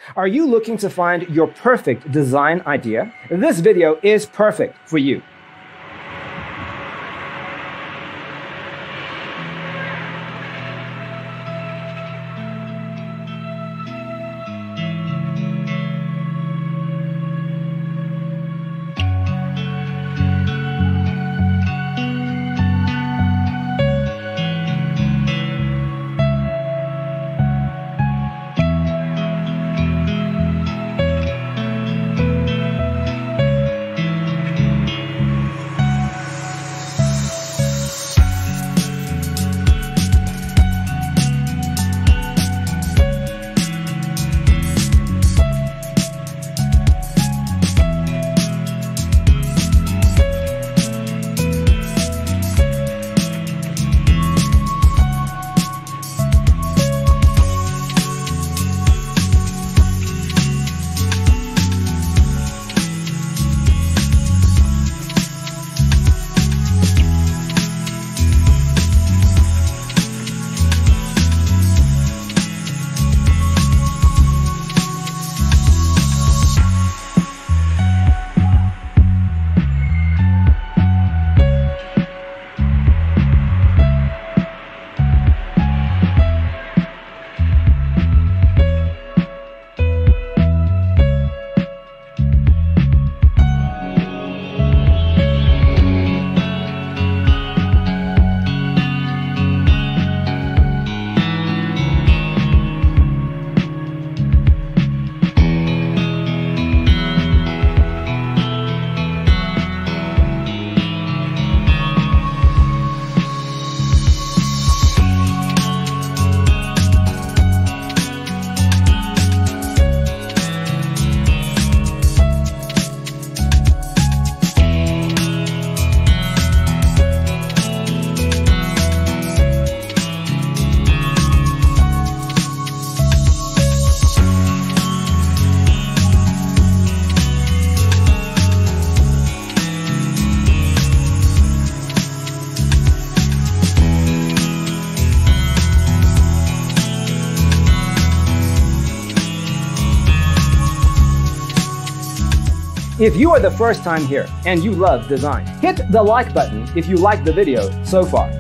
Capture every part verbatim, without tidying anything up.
Are you looking to find your perfect design idea? This video is perfect for you. If you are the first time here and you love design, hit the like button if you like the video so far.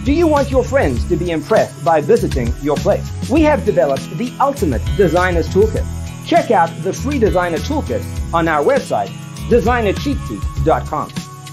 Do you want your friends to be impressed by visiting your place? We have developed the ultimate designer's toolkit. Check out the free designer toolkit on our website, designer cheat sheet dot com.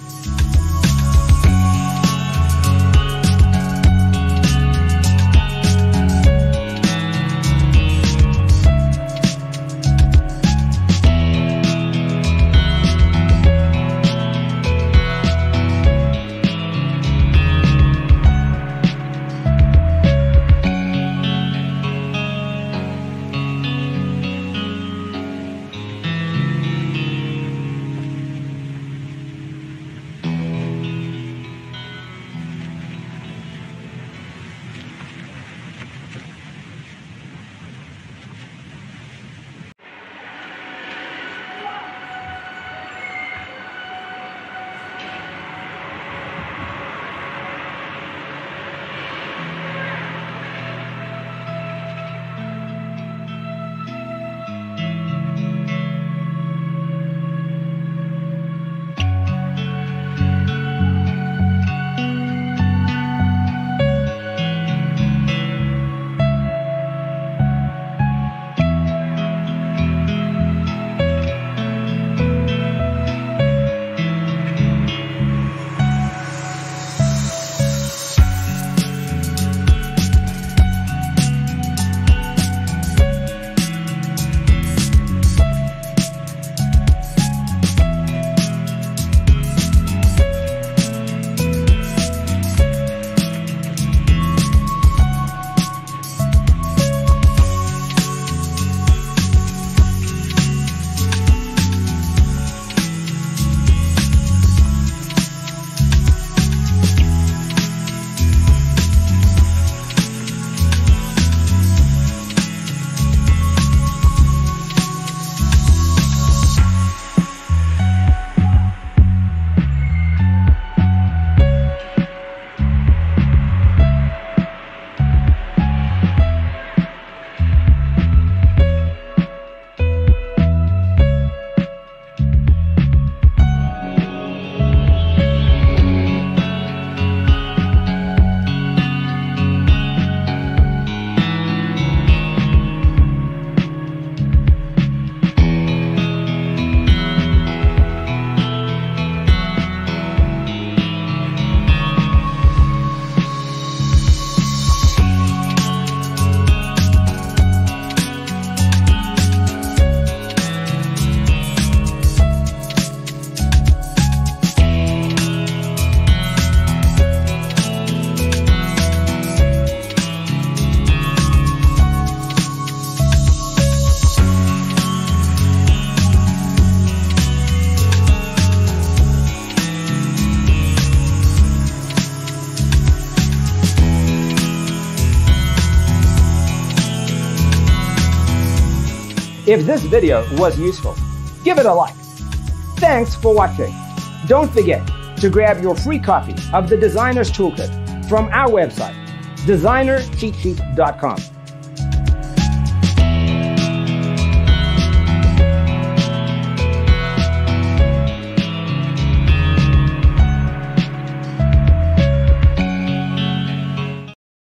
If this video was useful, give it a like. Thanks for watching. Don't forget to grab your free copy of the Designer's Toolkit from our website, designer cheat sheet dot com.